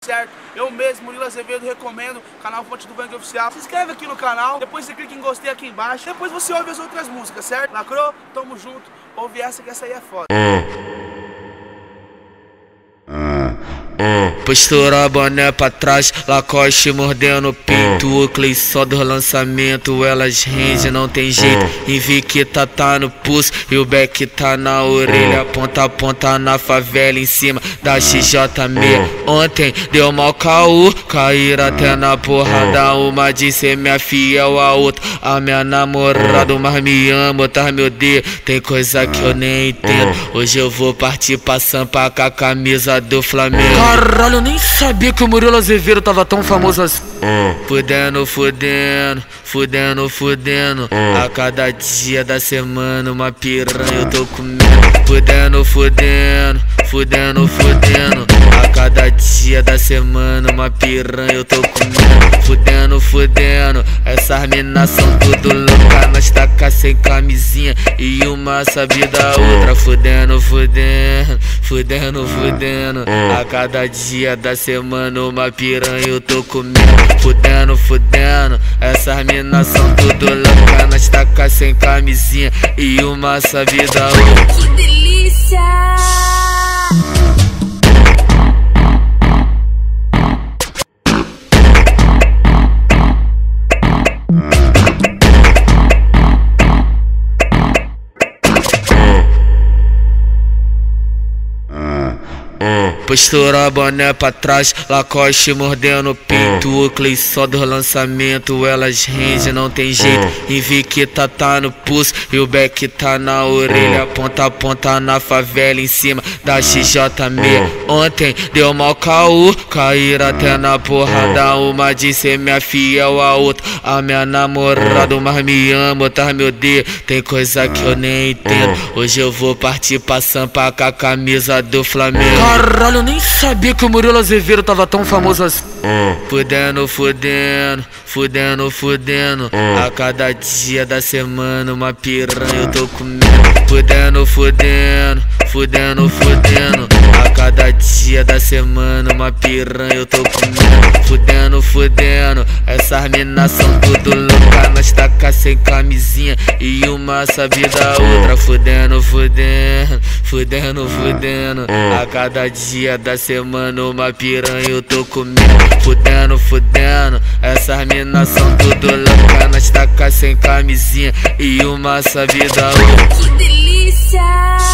certo? Eu mesmo, Murilo Azevedo, recomendo canal Fonte do Bang Oficial. Se inscreve aqui no canal, depois você clica em gostei aqui embaixo, depois você ouve as outras músicas, certo? Lacrou? Tamo junto. Ouve essa que essa aí é foda. Postura, boné pra trás, Lacoste mordendo o pinto, Oakley só do lançamento, elas rende, não tem jeito. Invicta tá no pulso e o Beck tá na orelha, ponta a ponta na favela em cima da XJ6. Ontem deu mal caô, caíram até na porrada, uma disse é minha fiel, a outra a minha namorada, mas me ama, outras me odeia, tem coisa que eu nem entendo. Hoje eu vou partir pra Sampa com a camisa do Flamengo. Caralho, eu nem sabia que o Murilo Azevedo tava tão famoso assim. Fudendo, fudendo, fudendo, fudendo. A cada dia da semana uma piranha eu tô comendo. Fudendo, fudendo, fudendo, fudendo. A cada dia da semana uma piranha eu tô comendo. Fudendo, fudendo. Essas minas são tudo louca, nós taca sem camisinha e uma sabe da outra. Fudendo, fudendo, fudendo, fudendo. A cada dia da semana uma piranha eu tô comendo. Fudendo, fudendo. Essas minas são tudo louca, nós taca sem camisinha e uma sabe da outra. Que delícia! Postura, boné pra trás, Lacoste mordendo o pinto, Oakley só do lançamento, elas rende, não tem jeito. Invicta tá no pulso e o Beck tá na orelha, ponta a ponta na favela em cima da XJ6. Ontem deu mal caô, caíram até na porrada, uma disse é minha fiel, a outra a minha namorada, mas me ama, outras me odeia, tem coisa que eu nem entendo. Hoje eu vou partir pra Sampa com a camisa do Flamengo. Caralho, eu nem sabia que o Murilo Azevedo tava tão famoso assim. Fudendo, fudendo, fudendo, fudendo. A cada dia da semana uma piranha eu tô comendo. Fudendo, fudendo, fudendo, fudendo. A cada dia da semana uma piranha eu tô comendo. Fudendo, fudendo. Essas minas são tudo louca, nós taca sem camisinha e uma sabe da outra. Fudendo, fudendo, fudendo, fudendo. A cada dia da semana uma piranha eu tô comendo. Fudendo, fudendo. Essas minas são tudo louca, nós taca sem camisinha e uma sabe da outra. Que delícia!